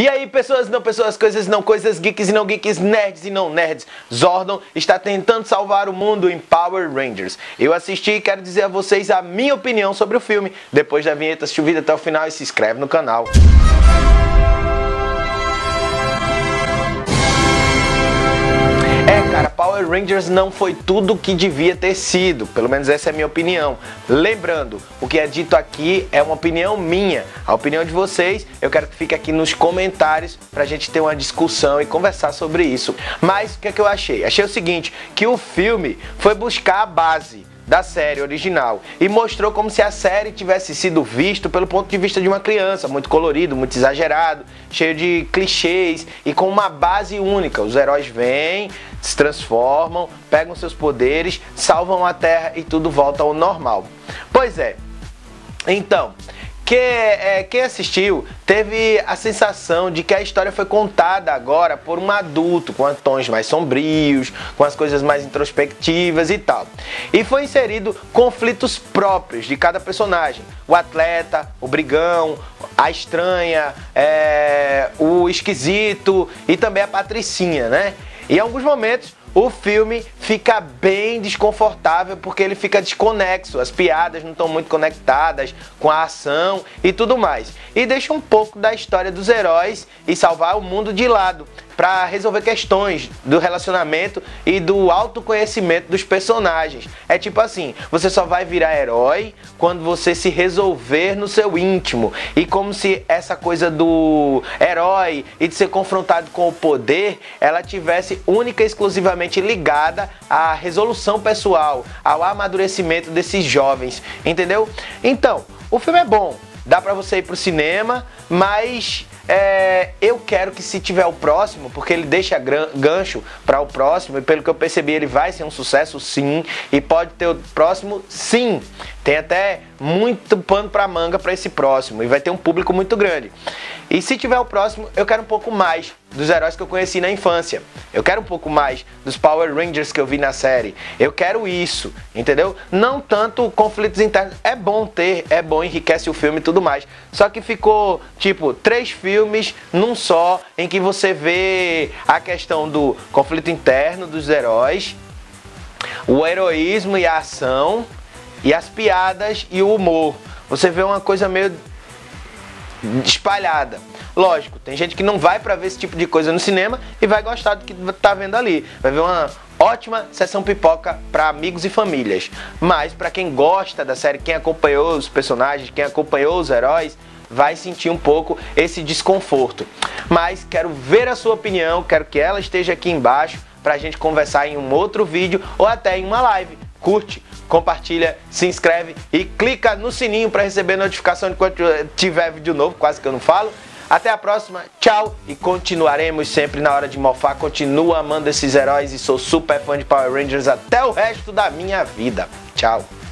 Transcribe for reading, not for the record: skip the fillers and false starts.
E aí, pessoas, não pessoas, coisas, não coisas, geeks e não geeks, nerds e não nerds. Zordon está tentando salvar o mundo em Power Rangers. Eu assisti e quero dizer a vocês a minha opinião sobre o filme. Depois da vinheta, assiste o vídeo até o final e se inscreve no canal. Cara, Power Rangers não foi tudo o que devia ter sido, pelo menos essa é a minha opinião. Lembrando, o que é dito aqui é uma opinião minha, a opinião de vocês, eu quero que fique aqui nos comentários pra gente ter uma discussão e conversar sobre isso. Mas o que é que eu achei? Achei o seguinte, que o filme foi buscar a base da série original e mostrou como se a série tivesse sido visto pelo ponto de vista de uma criança, muito colorido, muito exagerado, cheio de clichês e com uma base única. Os heróis vêm, se transformam, pegam seus poderes, salvam a Terra e tudo volta ao normal. Pois é, então, quem assistiu teve a sensação de que a história foi contada agora por um adulto, com tons mais sombrios, com as coisas mais introspectivas e tal. E foi inserido conflitos próprios de cada personagem. O atleta, o brigão, a estranha, o esquisito e também a patricinha, né? E em alguns momentos o filme fica bem desconfortável porque ele fica desconexo, as piadas não estão muito conectadas com a ação e tudo mais. E deixa um pouco da história dos heróis e salvar o mundo de lado para resolver questões do relacionamento e do autoconhecimento dos personagens. É tipo assim, você só vai virar herói quando você se resolver no seu íntimo. E como se essa coisa do herói e de ser confrontado com o poder, ela tivesse única e exclusivamente ligada à resolução pessoal, ao amadurecimento desses jovens, entendeu? Então, o filme é bom, dá pra você ir pro cinema, mas eu quero que se tiver o próximo, porque ele deixa gancho para o próximo, e pelo que eu percebi ele vai ser um sucesso sim, e pode ter o próximo sim, tem até muito pano para manga para esse próximo, e vai ter um público muito grande. E se tiver o próximo, eu quero um pouco mais dos heróis que eu conheci na infância, eu quero um pouco mais dos Power Rangers que eu vi na série, eu quero isso, entendeu? Não tanto conflitos internos, é bom ter, é bom, enriquece o filme e tudo mais, só que ficou tipo 3 filmes num só, em que você vê a questão do conflito interno dos heróis, o heroísmo e a ação, e as piadas e o humor. Você vê uma coisa meio espalhada. Lógico, tem gente que não vai pra ver esse tipo de coisa no cinema e vai gostar do que tá vendo ali. Vai ver uma ótima sessão pipoca para amigos e famílias. Mas para quem gosta da série, quem acompanhou os personagens, quem acompanhou os heróis, vai sentir um pouco esse desconforto. Mas quero ver a sua opinião, quero que ela esteja aqui embaixo pra gente conversar em um outro vídeo ou até em uma live. Curte, compartilha, se inscreve e clica no sininho para receber notificação de quando tiver vídeo novo, quase que eu não falo. Até a próxima, tchau, e continuaremos sempre na hora de mofar. Continuo amando esses heróis e sou super fã de Power Rangers até o resto da minha vida. Tchau.